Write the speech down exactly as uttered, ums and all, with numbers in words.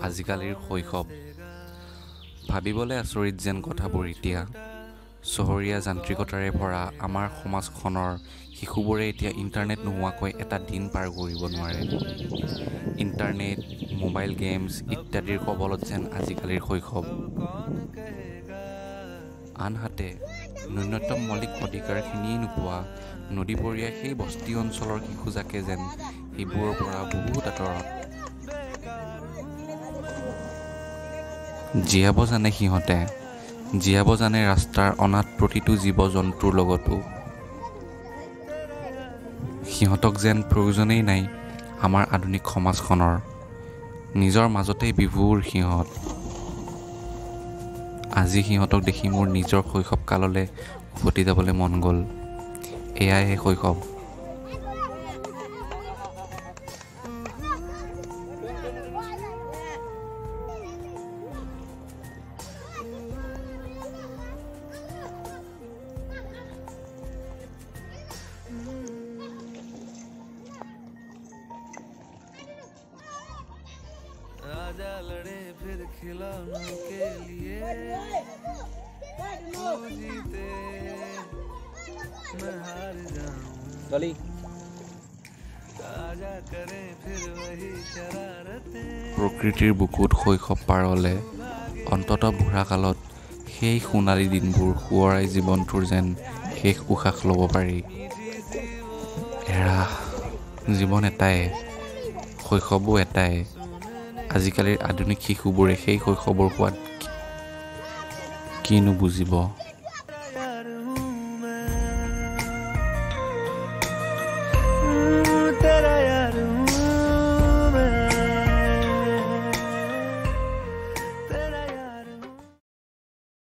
আজিকালিৰ শৈশৱ ভাবিবলৈ আচৰিত যেন কথাবোৰ এতিয়া চহৰীয়া যান্ত্ৰিকতাৰে ভৰা আমাৰ সমাজখনৰ শিশুবোৰে এতিয়া ইণ্টাৰনেট নোহোৱাকৈ এটা দিন পাৰ কৰিব নোৱাৰে। ইণ্টাৰনেট, মোবাইল গেমছ ইত্যাদিৰ কবলত যেন আজিকালিৰ শৈশৱ। আনহাতে ন্যূনতম মৌলিক অধিকাৰখিনিয়েই নোপোৱা নদীপৰীয়া সেই বস্তি অঞ্চলৰ শিশুজাকে যেন এইবোৰৰ পৰা বহুত আঁতৰত। জীয়াব জানে সিহঁতে, জীয়াব জানে ৰাস্তাৰ অনাথ প্ৰতিটো জীৱ জন্তুৰ লগতো। সিহঁতক যেন প্ৰয়োজনেই নাই আমাৰ আধুনিক সমাজখনৰ। নিজৰ মাজতেই বিভোৰ সিহঁত। আজি সিহঁতক দেখি মোৰ নিজৰ শৈশৱ কাললৈ উভতি যাবলৈ মন গ'ল। এয়াই হে শৈশৱ। आजा लड़े फिर खिलौनों के लिए, तू जीते मैं हार जाऊं। आजा करें फिर वही शरारतें। প্ৰকৃতিৰ বুকুত শৈশৱ পাৰ হ'লে অন্ততঃ বুঢ়া কালত সেই সোণালী দিনবোৰ সোঁৱৰাই জীৱনটোৰ যেন শেষ উশাহ ল'ব পাৰি। এৰা জীৱন এটাই, শৈশৱো এটাই। আজিকালিৰ আধুনিক শিশুবোৰে সেই শৈশৱৰ সোৱাদ কিনো বুজিব।